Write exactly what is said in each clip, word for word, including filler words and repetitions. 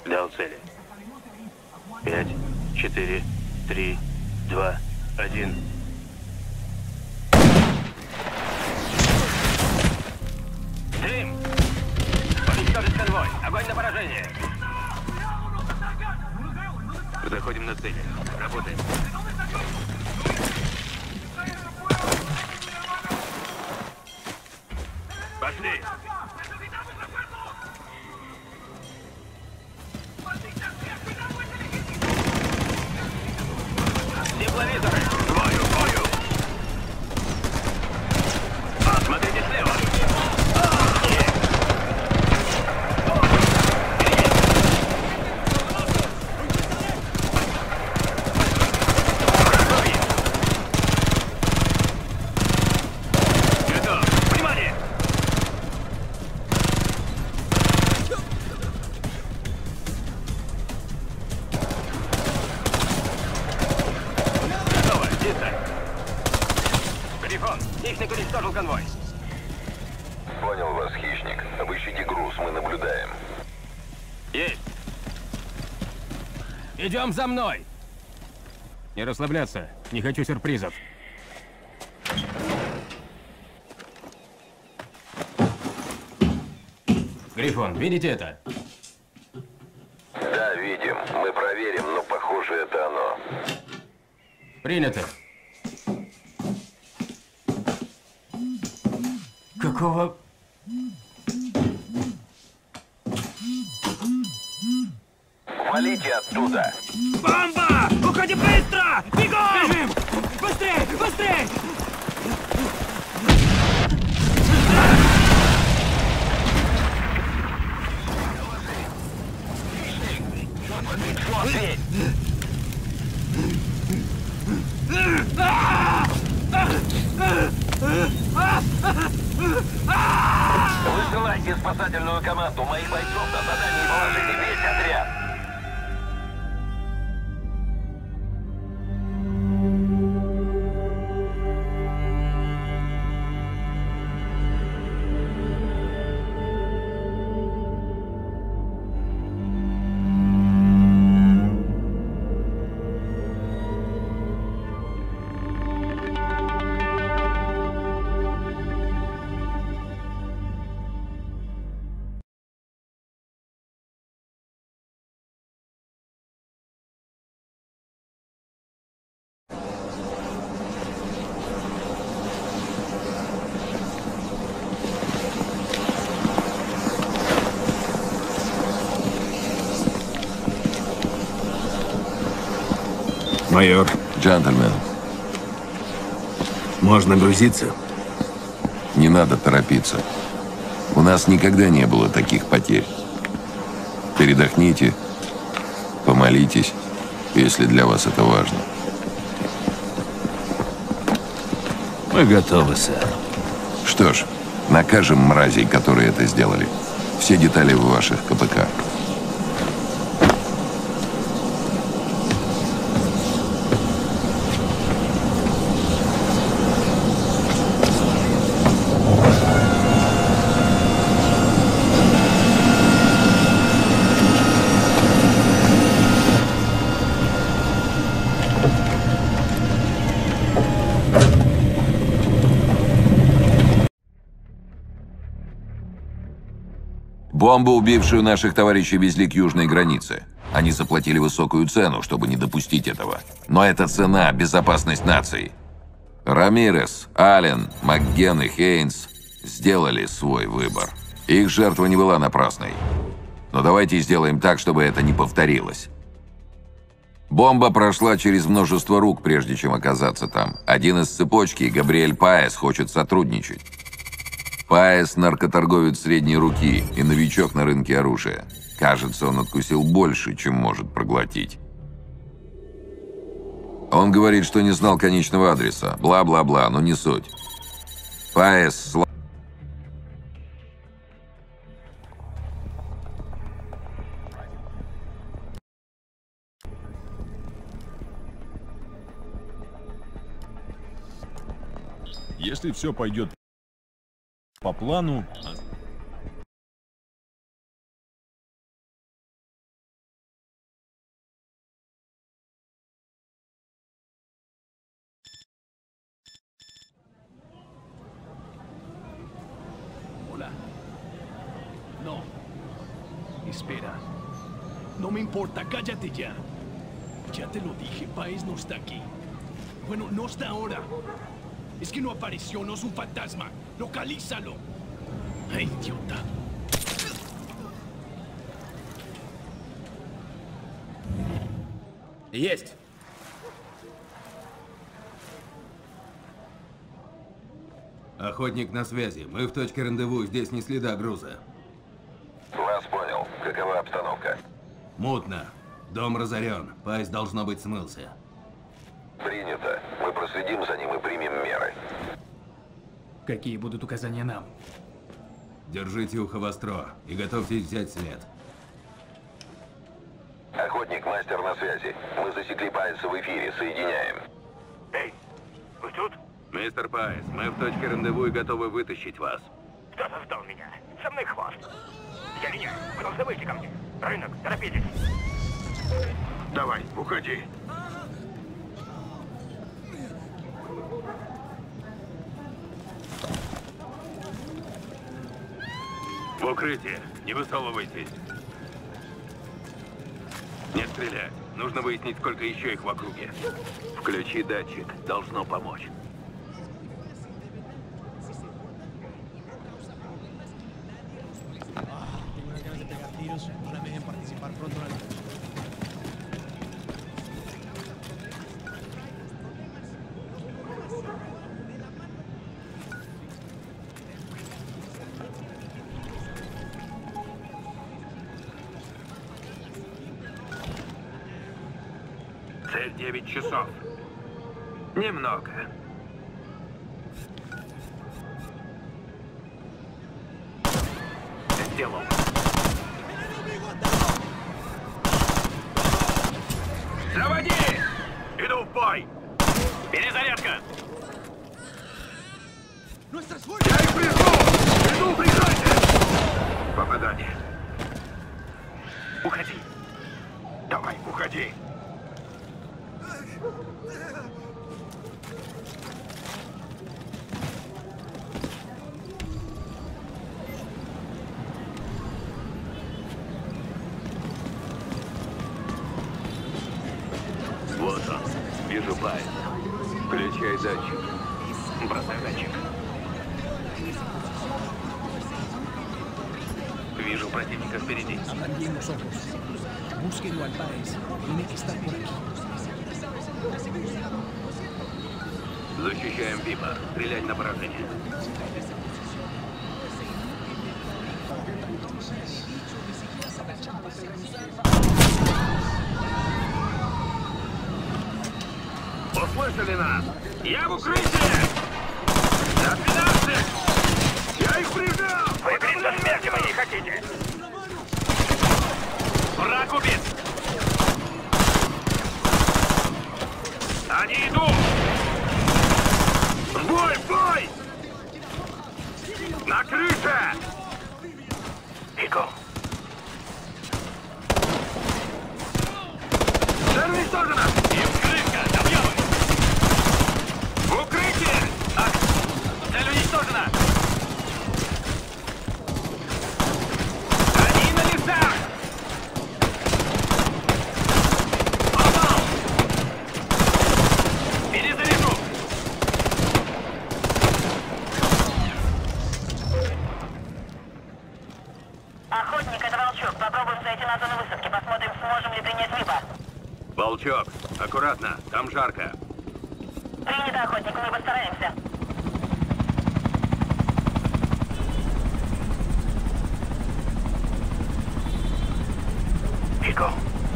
Дал цели. Пять, четыре, три, два, один. Стрим! Уничтожить конвой! Огонь на поражение! Заходим на цели. Работаем. Пошли! Тепловизоры! К бою, к бою! Смотрите слева! Хищник уничтожил конвой. Понял вас, хищник. Обыщите груз, мы наблюдаем. Есть. Идем за мной. Не расслабляться. Не хочу сюрпризов. Грифон, видите это? Да, видим. Мы проверим, но похоже, это оно. Принято. Какого... Валите оттуда! Бомба! Уходи быстро! Бегом! Бежим! Быстрей! Быстрей! Высылайте спасательную команду. Моих бойцов на задании положили весь отряд. Майор, Джентльмен, можно грузиться? не надо торопиться. У нас никогда не было таких потерь. Передохните, помолитесь, если для вас это важно. Мы готовы, сэр. Что ж, накажем мразей, которые это сделали. Все детали в ваших КПК. Бомбу, убившую наших товарищей, везли к южной границе. Они заплатили высокую цену, чтобы не допустить этого. Но эта цена – безопасность нации. Рамирес, Аллен, МакГен и Хейнс сделали свой выбор. Их жертва не была напрасной. Но давайте сделаем так, чтобы это не повторилось. Бомба прошла через множество рук, прежде чем оказаться там. Один из цепочки, Габриэль Паэс, хочет сотрудничать. Паэс – наркоторговец средней руки и новичок на рынке оружия. Кажется, он откусил больше, чем может проглотить. Он говорит, что не знал конечного адреса. Бла-бла-бла, но не суть. Паэс сла... Если все пойдет по плану, espera. No me importa, cállate ya. Ya te lo dije, Páez no está aquí. Bueno, no está ahora. Es que no apareció, no es un fantasma. ¡Localízalo! ¡Ay, idiota! Есть! Охотник на связи. Мы в точке рандеву, здесь ни следа груза. Вас понял. Какова обстановка? Мутно. Дом разорен. Пайс, должно быть, смылся. Принято. Мы проследим за ним и примем меры. Какие будут указания нам? Держите ухо востро и готовьтесь взять след. Охотник, мастер на связи. Мы засекли Пайса в эфире. Соединяем. Эй, вы тут? Мистер Пайс, мы в точке рандеву и готовы вытащить вас. Кто-то ждал меня. Со мной хвост. Я меня. Вы должны выйти ко мне. Рынок, торопитесь. Давай, уходи. В укрытие. Не высовывайтесь. Не стрелять. Нужно выяснить, сколько еще их в округе. Включи датчик. Должно помочь. Цель девять часов. Немного. Сделал. Заводи! Иду в бой! Перезарядка! Я их прижму! Иду, прижайте! Попадание. Уходи. Давай, уходи. Вот он. Вижу Пайс. Включай датчик. Бросай датчик. Вижу противника впереди. Abran bien los ojos. Búsquenlo al Páez. Tiene que estar por aquí. Защищаем Пипа. Стрелять на поражение. Услышали нас! Я в укрытии! До двенадцати! Я их прижал! Вы до смерти моей хотите! Враг убит! Они идут! В бой, в бой! На крыше! Иду! Цель уничтожена! Им крышка! Добьем их! В укрытие! Так, цель уничтожена! Они на лесах! Попал! Перезаряжу! Охотник, это Волчок. Попробуем зайти на зону высадки. Посмотрим, сможем ли принять ВИПа. Волчок, аккуратно. Там жарко. Принято, охотник. Мы постараемся. Иго!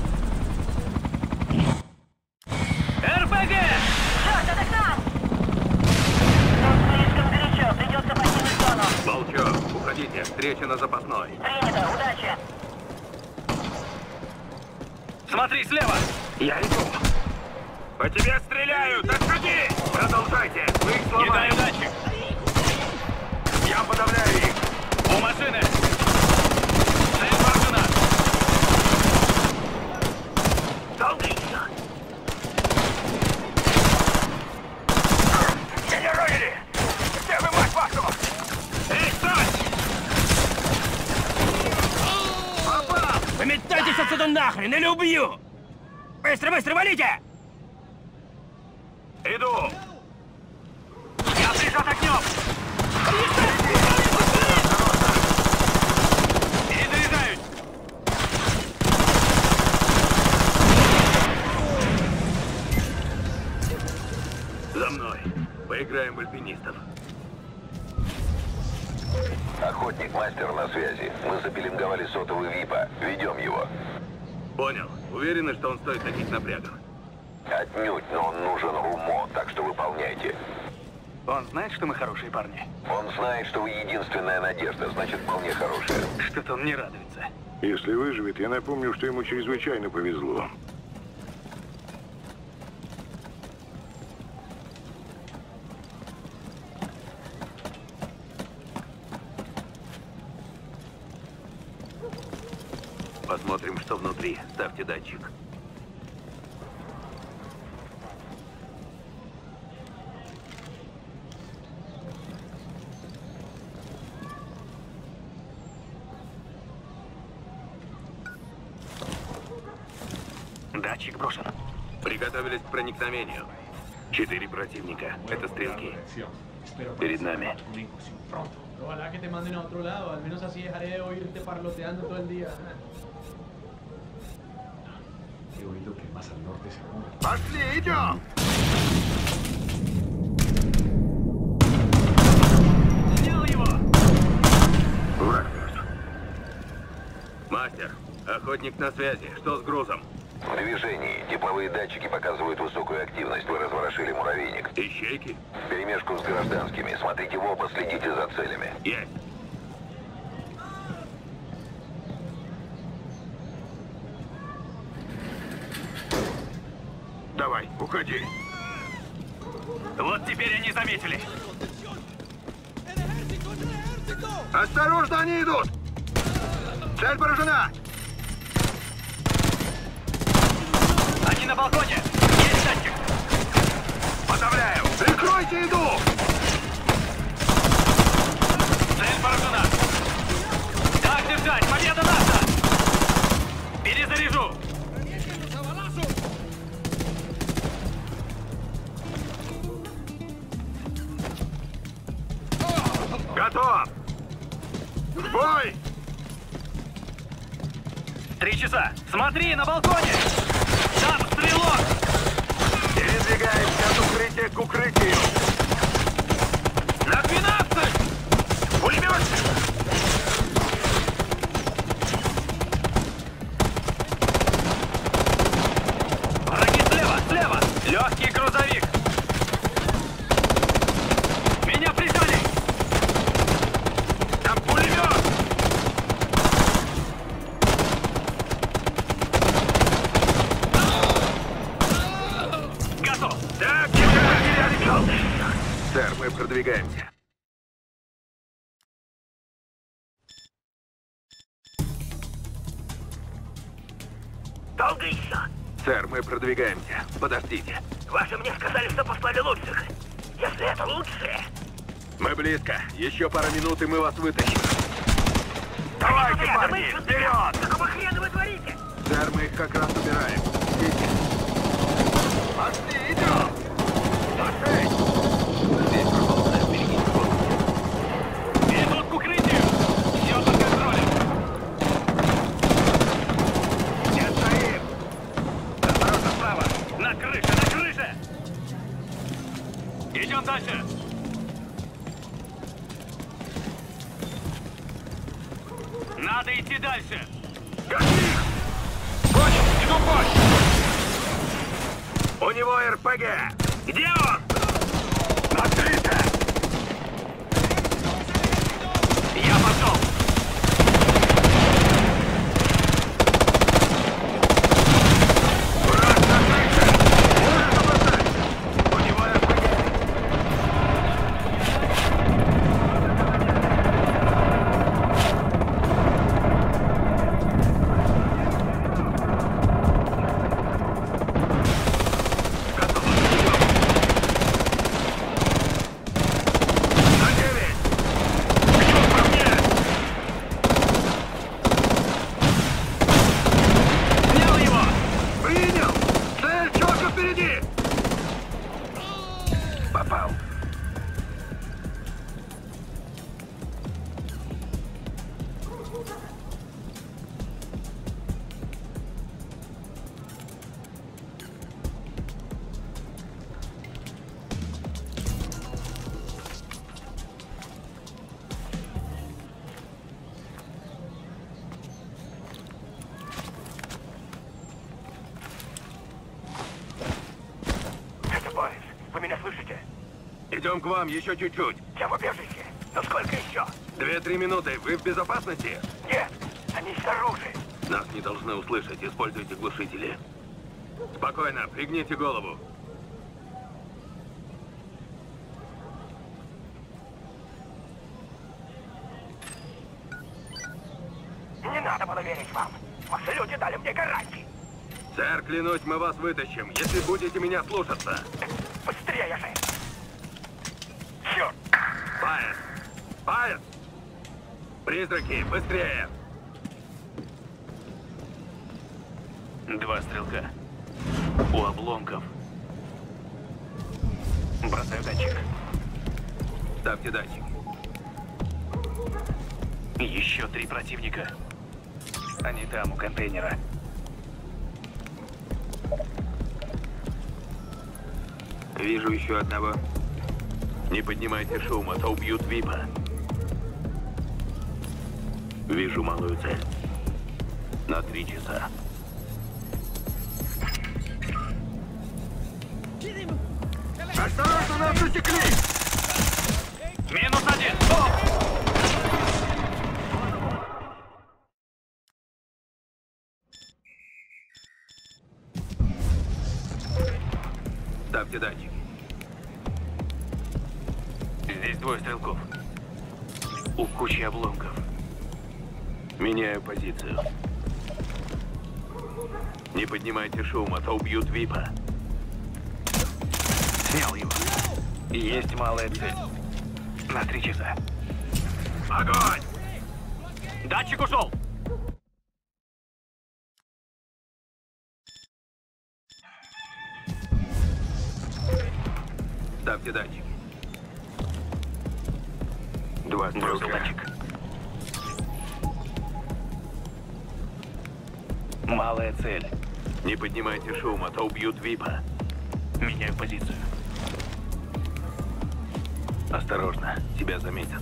РПГ! Черт, это к нам! Тут слишком горячо. Придется покинуть зону. Волчок, уходите. Встреча на запасной. Принято. Удачи. Смотри слева! Я иду! По тебе стреляют! Отходи! Продолжайте! Мы их сломаем! Кидаю датчик! Я подавляю их! У машины! Цель поражена! Долги! Меня ранили! Где вы, мать вашу? Эй, стой! Попал! Выметайтесь отсюда нахрен или убью! Быстро, быстро, валите! Иду! Я прижат огнем! Перезаряжаюсь! За мной. Поиграем в альпинистов. Охотник, мастер на связи. Мы запеленговали сотовый ВИПа. Ведем его. Понял. Уверены, что он стоит таких напрягов? Отнюдь, но он нужен Румо, так что выполняйте. Он знает, что мы хорошие парни? Он знает, что вы единственная надежда, значит, вполне хорошая. Что-то он не радуется. Если выживет, я напомню, что ему чрезвычайно повезло. Посмотрим, что внутри. Ставьте датчик. Датчик брошен. Приготовились к проникновению. Четыре противника. Это стрелки. Перед нами. Ojalá que te manden a otro lado, al menos así dejaré de oírte parloteando todo el día. He oído que más al norte se mueve. Пошли, идем! Снял его! Враг мертв. Мастер, охотник на связи. Что с грузом? В движении. Тепловые датчики показывают высокую активность. Вы разворошили муравейник. Ищейки? Вперемешку с гражданскими. Смотрите в оба, следите за целями. Есть. Давай, уходи. Вот теперь они заметили. Осторожно, они идут! Цель поражена! Они на балконе! Есть датчик! Подавляю! Прикройте, иду! Цель поражена! Так держать! Победа наша! Перезаряжу! Готов! В бой! Три часа! Смотри, на балконе! Там стрелок! Передвигаемся от укрытия к укрытию! На двенадцать! Пулемет! Враги слева, слева! Легкий грузовик! Меня прижали! Там пулемет! Готов! Так, сэр, мы продвигаемся. Долго еще? Сэр, мы продвигаемся. Подождите. Ваши мне сказали, что послали лучших. Если это лучшие... Мы близко. Еще пару минут, и мы вас вытащим. Давайте, да парни, вперед! Какого хрена вы творите? Сэр, мы их как раз убираем. Идите. Пошли, идем! Пошли! Здесь продолжаем берегите воздух. Идут к укрытию! Все под контролем! Все стоим! Осторожно справа! На крыше, на крыше! Идем дальше! Надо идти дальше! Гаси! Понял, иду в бой! У него эр пэ гэ! Где он? Открыто! Я пошел! Враг на крыше! Можно бросать! У него эр пэ гэ! Идем к вам еще чуть-чуть. Я в убежище. Но сколько еще? Две-три минуты. Вы в безопасности? Нет, они снаружи. Нас не должны услышать. Используйте глушители. Спокойно, пригните голову. Не надо было верить вам. Ваши люди дали мне гарантии. Сэр, клянусь, мы вас вытащим, если будете меня слушаться. Быстрее же. Черт. Фаер! Фаер! Призраки, быстрее! Два стрелка. У обломков. Бросаю датчик. Ставьте датчик. Еще три противника. Они там, у контейнера. Вижу еще одного. Не поднимайте шум, а то убьют Випа. Вижу малую цель. На три часа. Осторожно, нас засекли! Минус один! Стоп! Ставьте датчик. Здесь двое стрелков. У кучи обломков. Меняю позицию. Не поднимайте шум, а то убьют Випа. Снял его. Есть малая цель. На три часа. Огонь! Датчик ушел! Ставьте датчик. Два Бросил стрелка. датчик. Малая цель. Не поднимайте шум, а то убьют Випа. Меняю позицию. Осторожно, тебя заметят.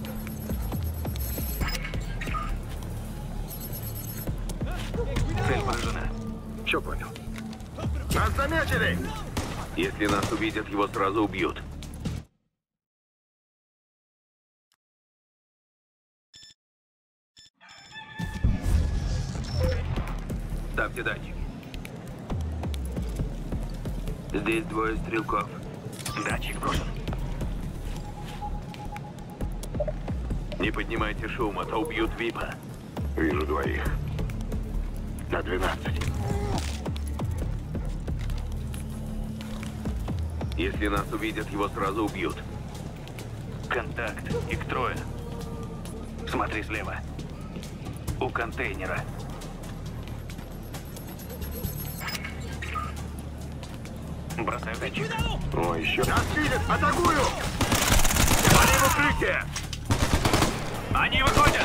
Цель поражена. Все понял. Нас заметили! Если нас увидят, его сразу убьют. Ставьте датчик. Здесь двое стрелков. Датчик брошен. Не поднимайте шум, а то убьют Випа. Вижу двоих. На двенадцать. Если нас увидят, его сразу убьют. Контакт. Их трое. Смотри слева. У контейнера. Бросаю датчик. О, еще. Нас видят! Атакую! Они в укрытие! Они выходят!